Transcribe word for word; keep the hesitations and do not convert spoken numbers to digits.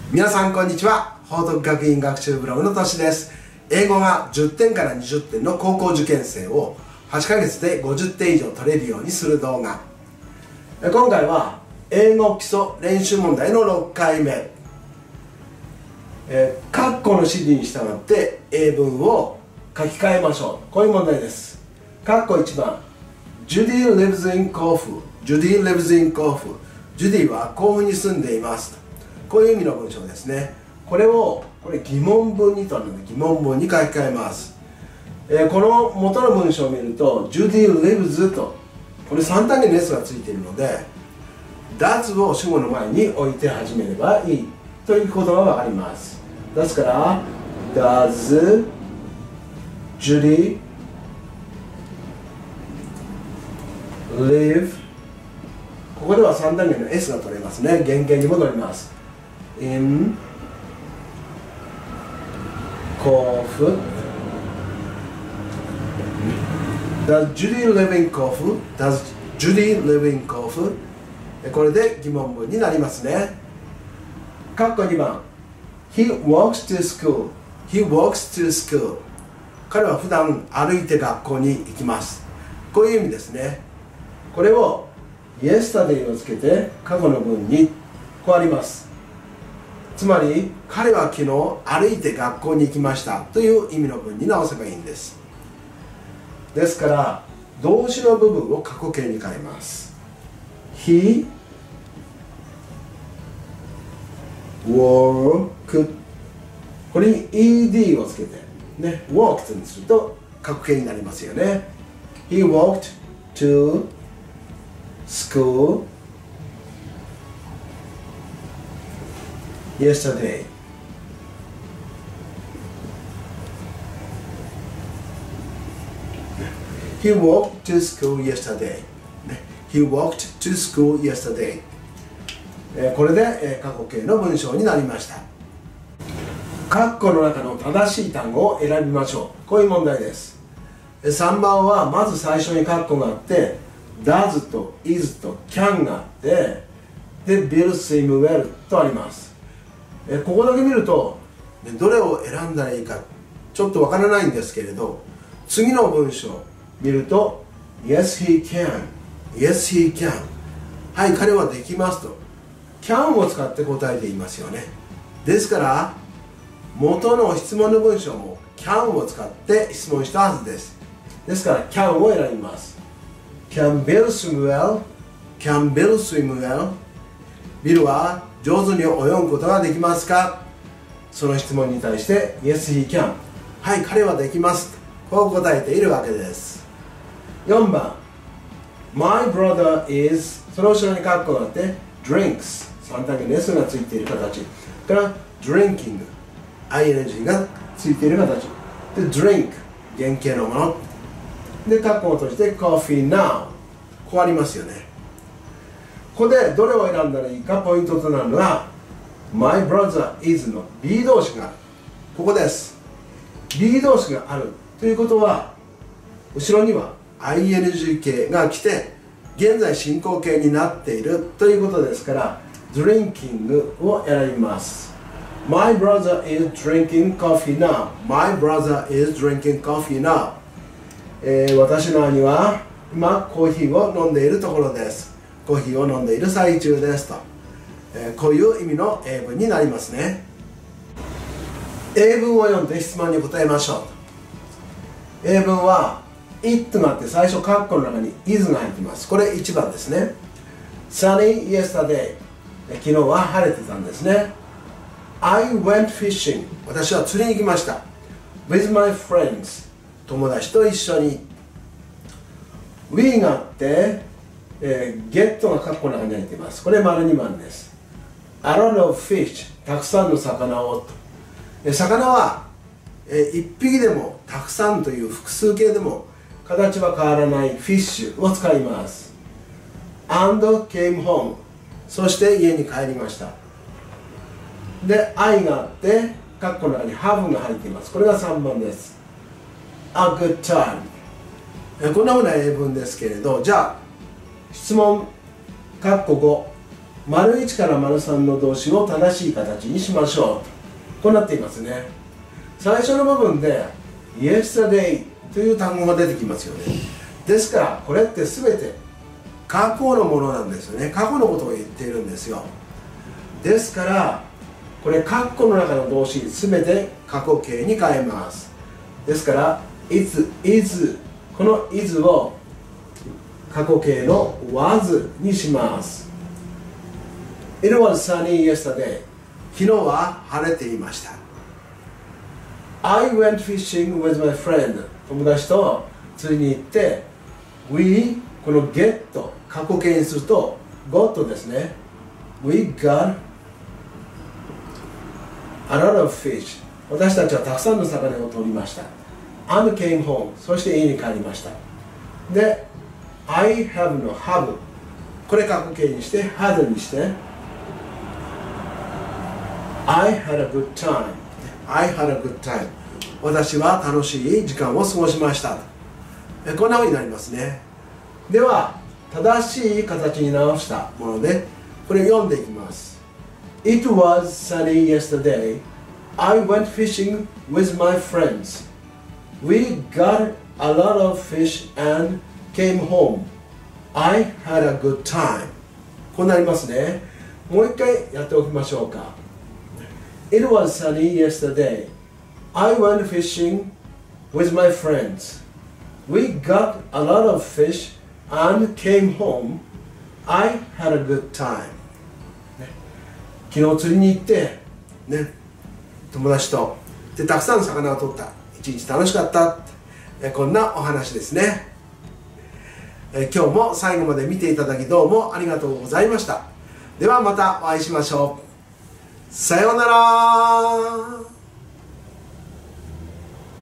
皆さんこんにちは。報徳学院学習ブログのとしです。英語がじゅってんからにじゅってんの高校受験生をはちかげつでごじゅってん以上取れるようにする動画。今回は英語基礎練習問題のろっかいめ。えー、括弧の指示に従って英文を書き換えましょう。こういう問題です。括弧いちばん、Judy lives in 甲府。Judy lives in 甲府。ジュディは甲府に住んでいます。こういう意味の文章ですね。これをこれ疑問文にとるので疑問文に書き換えます。えー、この元の文章を見ると Judy lives とこれさん単元の S がついているので Does を主語の前に置いて始めればいいということが分かります。ですから Does Judy live、ここではさん単元の S が取れますね。原型に戻ります。in 甲府。 Does Judy live in 甲府？ Does Judy live in 甲府？これで疑問文になりますね。括弧にばん、He walks to school。 He walks to school。 彼は普段歩いて学校に行きます。こういう意味ですね。これをyesterday をつけて過去の文にこうあります。つまり彼は昨日歩いて学校に行きましたという意味の文に直せばいいんです。ですから動詞の部分を過去形に変えます。 He walked、 これに イーディー をつけてね、walked にすると過去形になりますよね。 He walked to school yesterday。 He walked to school yesterday。 He walked to school yesterday。 これで過去形の文章になりました。括弧の中の正しい単語を選びましょう。こういう問題です。さんばんはまず最初に括弧があってdoes と is と can があってで will swim well とあります。えここだけ見るとどれを選んだらいいかちょっとわからないんですけれど、次の文章見ると Yes he can Yes he can、 はい彼はできますと can を使って答えていますよね。ですから元の質問の文章も can を使って質問したはずです。ですから can を選びます。Can Bill swim well? Can Bill swim well? ビルは上手に泳ぐことができますか？その質問に対して Yes he can、 はい彼はできます、こう答えているわけです。よんばん My brother is、 その後ろに括弧があって drinks、 さん単元の S がついている形から drinking、 アイエヌジー がついている形で drink 原型のもので括弧を閉じて coffee now、 こうありますよね。ここでどれを選んだらいいかポイントとなるのが My brother is の B 動詞がある。ここです。 B 動詞があるということは後ろには アイエヌジー 形が来て現在進行形になっているということですから drinking を選びます。 My brother is drinking coffee now。 My brother is drinking coffee now。えー、私の兄は今コーヒーを飲んでいるところです。コーヒーを飲んでいる最中ですと、えー、こういう意味の英文になりますね。英文を読んで質問に答えましょう。英文は it があって最初括弧の中に is が入っています。これいちばんですね。 Sunny yesterday、 昨日は晴れてたんですね。 I went fishing、 私は釣りに行きました。 with my friends、友達と一緒に。 We があって、えー、get が括弧の中に入っています。これ丸にばんです。 A lot of fish、 たくさんの魚をと、えー、魚は、えー、いっぴきでもたくさんという複数形でも形は変わらないフィッシュを使います。 and came home、 そして家に帰りました。で I があって括弧の中に have が入っています。これがさんばんです。A good time。 こんなふうな英文ですけれど、じゃあ質問括弧ご丸いちから丸さんの動詞を正しい形にしましょう。こうなっていますね。最初の部分で yesterday という単語が出てきますよね。ですからこれって全て過去のものなんですよね。過去のことを言っているんですよ。ですからこれ括弧の中の動詞全て過去形に変えます。ですから is, is この is を過去形の was にします。 It was sunny yesterday 昨日は晴れていました。 I went fishing with my friend 友達と釣りに行って We この get 過去形にすると got ですね。 We got a lot of fish 私たちはたくさんの魚を取りました。 and came home そして家に帰りました。で I have の have これ過去形にして had にして I had a good time I had a good time 私は楽しい時間を過ごしました。こんな風になりますね。では正しい形に直したものでこれを読んでいきます。 It was sunny yesterday. I went fishing with my friends. We got a lot of fish and came home. I had a good time. こうなりますね。もう一回やっておきましょうか。 It was sunny yesterday. I went fishing with my friends. We got a lot of fish and came home. I had a good time. 昨日釣りに行ってね、友達とでたくさんの魚を取った。一日楽しかった。えこんなお話ですね。え今日も最後まで見ていただきどうもありがとうございました。ではまたお会いしましょう。さようなら。